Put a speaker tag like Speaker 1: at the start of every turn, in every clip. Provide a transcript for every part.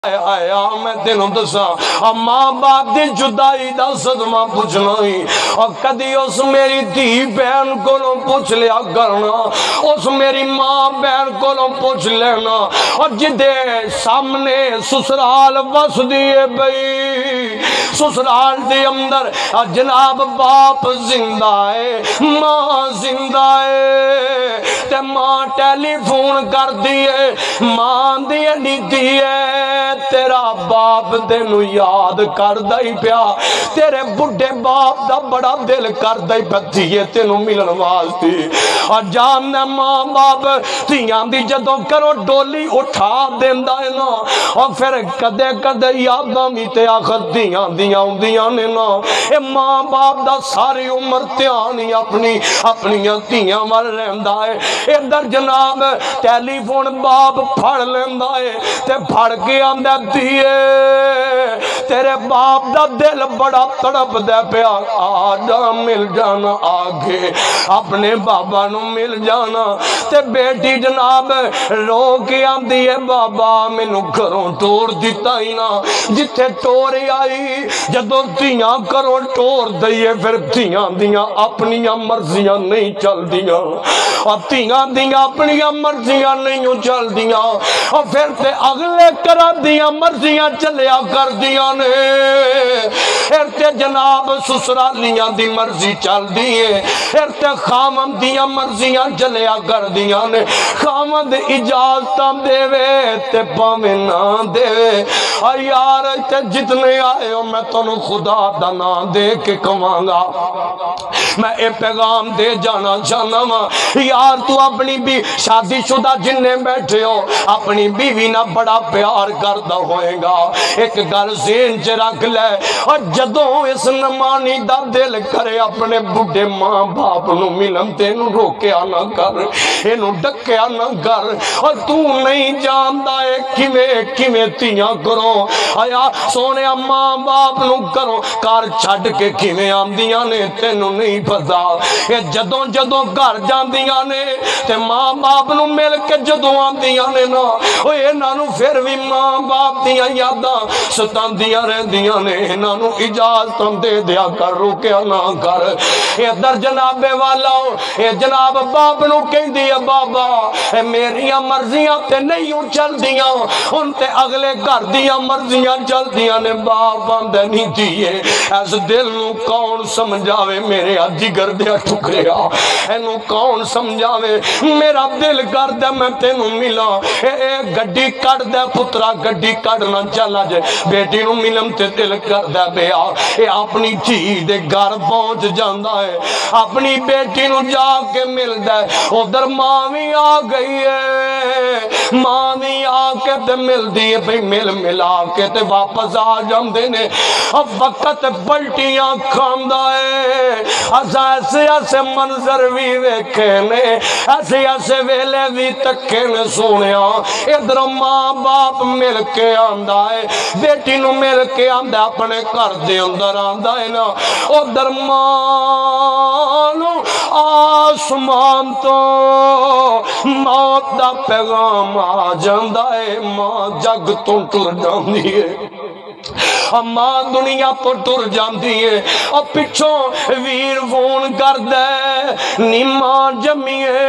Speaker 1: میں تینوں دساں ماں باپ دی جدائی دا صدمہ پوچھنا ہی اور کدی اس میری دھی بہن کو پوچھ لیا کرنا، اس میری ماں بہن کو پوچھ لینا، اور جدے سامنے سسرال وس دیے بھئی سسرال دے اندر جناب باپ زندہ ہے، ماں زندہ ہے، تے ماں ٹیلی فون کر دیے، ماں دیے نہیں دیے تیرا باپ تینو یاد کر دائی پیا، تیرے بڑھے باپ دا بڑا دل کر دائی پتیے تینو ملن واسطی، اور جاننے ماں باپ تیاں دی جدوں کرو ڈولی اٹھا دیندہ ہے نا، اور پھر کدے کدے یاداں بھی تے آخر دیاں نے نا، اے ماں باپ دا ساری عمر تیانی اپنی تیاں وال رہندہ ہے، ادھر جناب ٹیلی فون باپ پھڑ لیندہ ہے، تے پھڑ کے آندہ دیئے تیرے باپ دا دل بڑا تڑپ دے پیا، آجا مل جانا آگے اپنے بابا نو مل جانا، تے بیٹی جناب رو کے آندی ہے بابا میں نو گھروں ٹور دیتا ہی نا، جتھے ٹوری آئی جدو تیاں کروں ٹور دئیے پھر تیاں دیاں اپنیاں مرضیاں نہیں چل دیاں، اور تیاں دیاں اپنیاں مرضیاں نہیں چل دیاں، اور پھر تے اگلے کرا دیاں مرضیاں چلیا کر دیاں نے، پھر تے جناب سسرالیاں دی مرضی چل دیئے، پھر تے خامن دیاں مرضیاں چلیا کر دیاں نے، خامن اجازتاں دے وے تے پاویں نہ دے وے، اور یار تے جتنے آئے ہو میں تنو خدا دا نا دے کے کمانگا، میں اے پیغام دے جانا چاہنا ماں، یار تو اپنی بھی شادی شدہ جننے بیٹھے ہو اپنی بیوی نہ بڑا پیار کردہ ہوئے گا، ایک گل ذہن چ رکھ لے، اور جدوں اس نمانی دا دل کرے اپنے بڑھے ماں باپ نو ملن تینو روکیا نہ کر، اینو ڈکیا نہ کر، اور تو نہیں جاندا ہے کیویں تیاں کرو، آیا سونے ماں باپ نو کرو کار چھڑ کے کیویں آندیاں نے تینو نہیں پتا، اے جدوں گھر جاندیاں نے تے ماں باپ نو مل کے جدوں آندیاں نے نا، اوے نانو پھر بھی ماں باپ دیاں یاداں ستاندیاں رہندیاں نے، نانو اجازتاں دے دیا کر روکیا نہ کر، اے در جناب والا اے جناب باپ نو کہہ دیا بابا اے میریاں مرضیاں تے نہیں چل دیاں، ان تے اگلے گھر دیاں مرضیاں چل دیاں نے، باپ آندے نہیں دیئے، ایس دل نو کون سمجھاوے میرے جگر دیا ٹکریا، اینو کون سمجھاوے میرا دل کر دے میں تینو ملا، اے گڈی کٹ دے پترا گڈی کٹنا چلا جے، بیٹی نو ملن تے دل کر دے بیا، اے اپنی تھی دے گھر پہنچ جاندہ ہے، اپنی بیٹی نو جا کے مل دے، ادھر ماں بھی آ گئی ہے، ماں بھی آ کے تے مل دیئے بھئی ملا کے تے واپس آ جاندے نے، اب وقت پلٹیاں کھاندہ ہے، ایسے منظر بھی ویکھے نے، ایسے ویلے بھی تکے نے سونیا، ادھر ماں باپ مل کے آندہ ہے، بیٹی نو مل کے آندہ اپنے گھر دے اندر آندہ ہے نا، ادھر ماں نو آسمان تو موت دا پیغام آ جاندہ ہے، ماں جگ تو ٹر جاندی ہے، ماں دنیا تو ٹر جاندی ہے، اور پچھوں ویر فون کر دے نی ماں جمیے،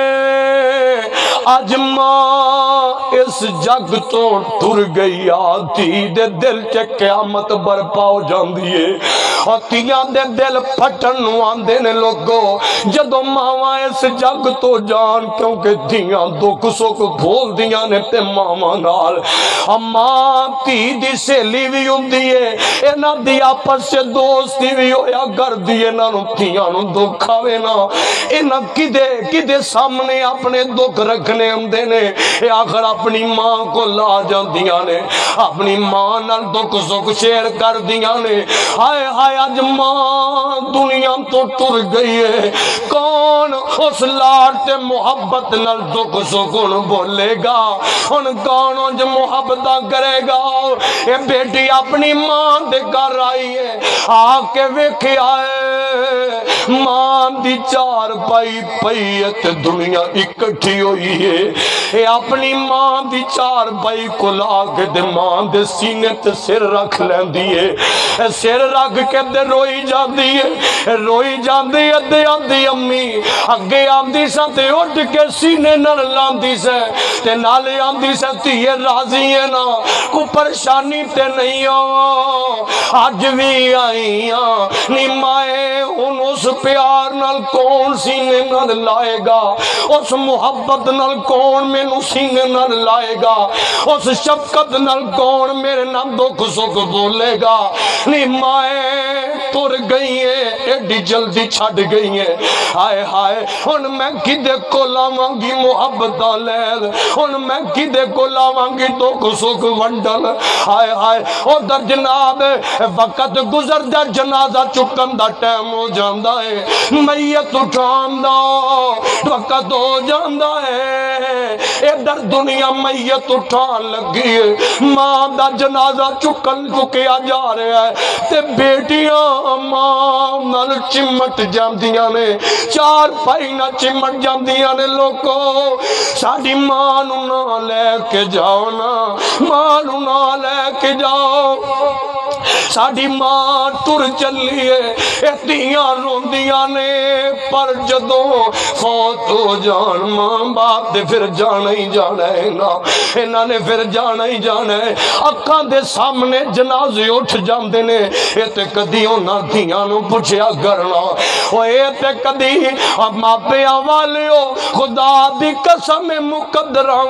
Speaker 1: آج ماں اس جگ تو ٹر گئی آتی دے دل چے قیامت برپا ہو جاندی ہے، اور تیاں دے دل پھٹن آندے نے لوگو جدو ماں اس جگ تو جان، کیونکہ تیاں دکھ سکھ بھول دیاں نے تے ماں نال، ماں تی دی سیلی بھی ہوندی ہے، اینا دی آپس سے دوستی بھی ہویا کر دی، اینا نو تیاں نو دکھ آوے نا، اینا کدے سامنے اپنے دکھ رکھنے ہوندے نے، اے آخر اپنی ماں کو لا جاندیاں نے، اپنی ماں نال دکھ سکھ شیئر کر دیاں نے، ہائے ہائے آج ماں دنیا تو ٹر گئی ہے، کون اس لاڈ تے محبت نال دکھ سکھ بولے گا، ان کون جو محبتہ کرے گا، اے بیٹی اپنی ماں دے گھر آئی ہے، آ کے ویکھیا ہے ماں دی چار پائی پئی تے دنیا اکٹھی ہوئی ہے، اے اپنی ماں دی چار پائی کو لا کے دے ماں دے سینے تے سر رکھ لیندی ہے، سر رکھ کے دے روئی جاندی ہے، روئی جاندی ہے دے آندی امی اگے آندی سا تے اٹھ کے سینے نال لاندی سے تے نالے آندی سے تیے راضی ہے نا کو پریشانی تے نہیں ہو آج بھی آئیاں نی مائے ان اس پیار نال کون سینے نال لائے گا، اس محبت نال کون میں نو سینے نال لائے گا، اس شفقت نال کون میرے نام دکھ سکھ بولے گا، نی مائے تر گئی ہے ایڈی جلدی چھڑ گئی ہے، ہائے ہائے ان میں کدے کو لاواں گی محبت لیل، ان میں کدے کو لاواں گی دکھ سکھ ونڈل، ہائے ہائے او در جناب وقت گزر دا جنازہ چکن دا ٹائم ہو جاندہ ہے، میت اٹھان دا وقت ہو جاندہ ہے، اے در دنیا میت اٹھان لگی ہے، ماں دا جنازہ چکن چکیا جا رہا ہے تے بیٹیاں ماں نال چمٹ جاندیاں نے، چار پائی نہ چمٹ جاندیاں نے، لوگو ساڑی ماں نو نہ لے کے جاؤ نا، ماں نو نہ لے کے جاؤ، ساڑی ماں ٹر چلی ہے، اتیاں روندیاں نے، پر جدوں فوت ہو جان ماں باپ دے پھر جانا ہی جانا ہے نا، انہاں نے پھر جانا ہی جانا ہے، اکھاں دے سامنے جنازے اٹھ جاندے نے، اے تے کدی انہاں دھیاں نو پوچھیا کرنا، اے تے کدی ماپیاں والیو خدا دی قسم مقدراں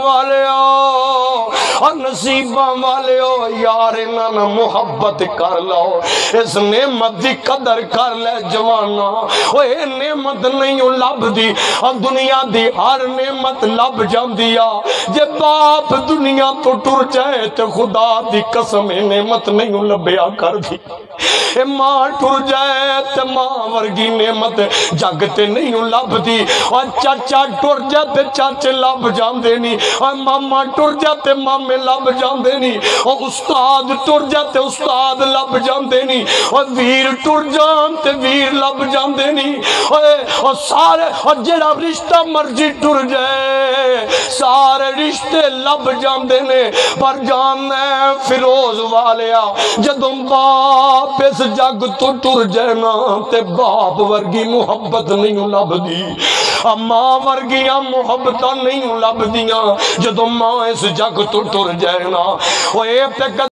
Speaker 1: والیو نصیباں والیو یار انہاں محبت کر لو، اس نعمت دی قدر کر لے جوانا، اے نعمت نہیں لب دی، دنیا دی ہر نعمت لب جاندیا، جے باپ دنیا تو ٹر جائے تو خدا دی قسم نعمت نہیں لبیا کر دی، اے ماں ٹر جائے تو ماں ورگی نعمت جگتے نہیں لب دی، اور چاچا ٹر جاتے چاچے لب جاندے نہیں، اور ماما ٹر جاتے مامے لب جاندے نہیں، اور استاد ٹر جاتے استاد لب جاندے نہیں، اور ویر ٹر جانتے ویر لب جاندے نہیں، اور سارے اور جڑا رشتہ مرضی ٹر جائے سارے رشتے لب جاندے نے، پر جاننے فیروز والیا جدوں باپ اس جگ تو ٹر جائے نا تے باپ ورگی محبت نہیں لب دی، ماں ورگیاں محبتاں نہیں لب دیاں، جدوں ماں اس جگ تو ٹر جائے نا، وہ اے تے